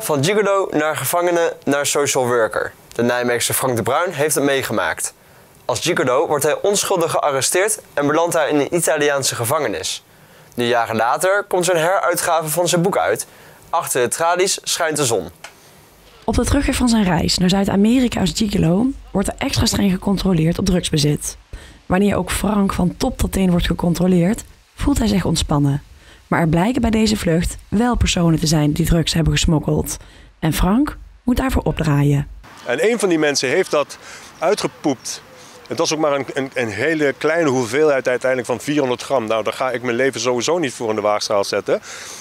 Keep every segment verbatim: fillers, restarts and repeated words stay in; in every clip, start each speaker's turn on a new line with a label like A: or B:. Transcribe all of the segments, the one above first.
A: Van gigolo naar gevangene naar social worker. De Nijmeegse Frank de Bruin heeft het meegemaakt. Als gigolo wordt hij onschuldig gearresteerd en belandt hij in een Italiaanse gevangenis. Nu jaren later komt er een heruitgave van zijn boek uit. Achter de tralies schijnt de zon.
B: Op de terugweg van zijn reis naar Zuid-Amerika als gigolo wordt er extra streng gecontroleerd op drugsbezit. Wanneer ook Frank van top tot teen wordt gecontroleerd, voelt hij zich ontspannen. Maar er blijken bij deze vlucht wel personen te zijn die drugs hebben gesmokkeld. En Frank moet daarvoor opdraaien.
C: En een van die mensen heeft dat uitgepoept. Het was ook maar een, een, een hele kleine hoeveelheid uiteindelijk van vierhonderd gram. Nou, daar ga ik mijn leven sowieso niet voor in de waagschaal zetten.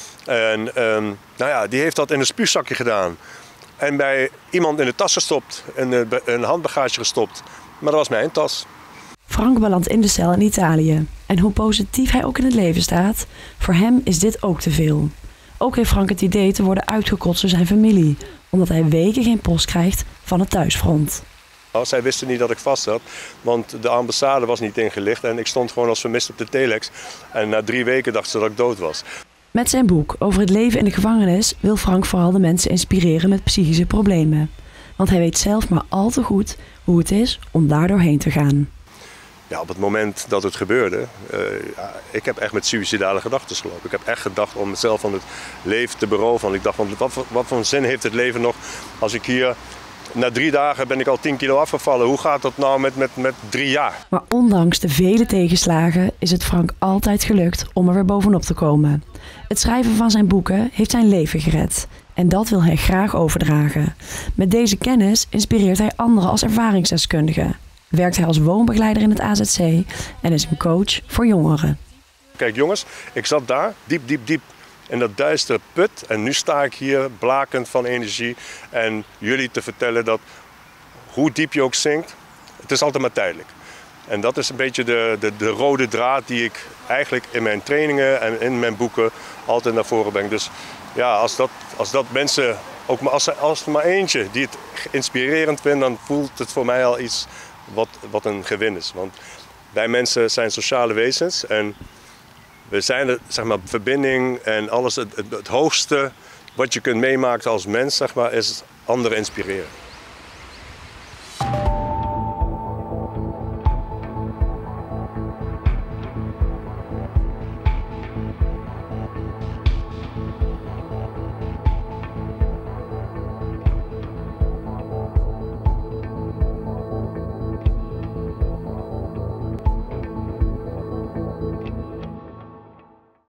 C: En um, nou ja, die heeft dat in een spuugzakje gedaan. En bij iemand in de tas gestopt, een, een handbagage gestopt. Maar dat was mijn tas.
B: Frank belandt in de cel in Italië. En hoe positief hij ook in het leven staat, voor hem is dit ook te veel. Ook heeft Frank het idee te worden uitgekotst door zijn familie, omdat hij weken geen post krijgt van het thuisfront.
C: Zij wisten niet dat ik vast zat, want de ambassade was niet ingelicht en ik stond gewoon als vermist op de telex. En na drie weken dachten ze dat ik dood was.
B: Met zijn boek over het leven in de gevangenis wil Frank vooral de mensen inspireren met psychische problemen. Want hij weet zelf maar al te goed hoe het is om daar doorheen te gaan.
C: Ja, op het moment dat het gebeurde, uh, ja, ik heb echt met suïcidale gedachten gelopen. Ik heb echt gedacht om mezelf van het leven te beroven. Want ik dacht, want wat, wat voor zin heeft het leven nog als ik hier... Na drie dagen ben ik al tien kilo afgevallen. Hoe gaat dat nou met, met, met drie jaar?
B: Maar ondanks de vele tegenslagen is het Frank altijd gelukt om er weer bovenop te komen. Het schrijven van zijn boeken heeft zijn leven gered. En dat wil hij graag overdragen. Met deze kennis inspireert hij anderen als ervaringsdeskundige. Werkt hij als woonbegeleider in het A Z C en is een coach voor jongeren.
C: Kijk jongens, ik zat daar diep, diep, diep in dat duistere put. En nu sta ik hier blakend van energie. En jullie te vertellen dat hoe diep je ook zinkt, het is altijd maar tijdelijk. En dat is een beetje de, de, de rode draad die ik eigenlijk in mijn trainingen en in mijn boeken altijd naar voren breng. Dus ja, als dat, als dat mensen, ook maar als, als er maar eentje die het inspirerend vindt, dan voelt het voor mij al iets wat, wat een gewin is. Want wij mensen zijn sociale wezens en we zijn de, zeg maar, verbinding en alles, het, het, het hoogste wat je kunt meemaken als mens, zeg maar, is anderen inspireren.